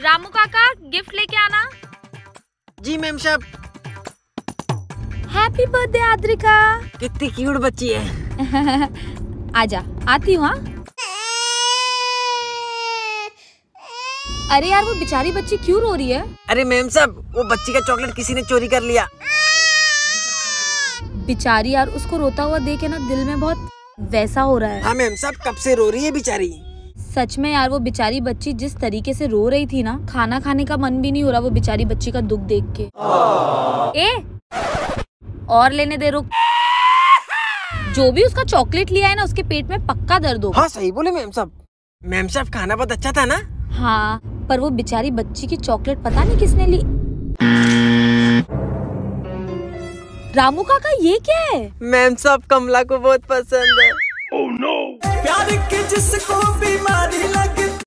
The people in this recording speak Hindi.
रामू काका गिफ्ट लेके आना। जी मैम साहब। Happy birthday Adrika. कितनी क्यूट बच्ची है। आजा, आती हूँ। अरे यार वो बेचारी बच्ची क्यों रो रही है? अरे मैम साहब वो बच्ची का चॉकलेट किसी ने चोरी कर लिया। बेचारी यार, उसको रोता हुआ देख के ना दिल में बहुत वैसा हो रहा है। हाँ मैम साहब कब से रो रही है बेचारी। सच में यार, वो बेचारी बच्ची जिस तरीके से रो रही थी ना, खाना खाने का मन भी नहीं हो रहा वो बेचारी बच्ची का दुख देख के। और लेने दे, रुक। जो भी उसका चॉकलेट लिया है ना, उसके पेट में पक्का दर्द होगा। हाँ सही बोले मैम साहब। मैम साहब खाना बहुत अच्छा था ना। हाँ, पर वो बेचारी बच्ची की चॉकलेट पता नहीं किसने ली। रामू काका ये क्या है? मैम साहब कमला को बहुत पसंद है। Oh no! प्यार की जिसको बीमारी लग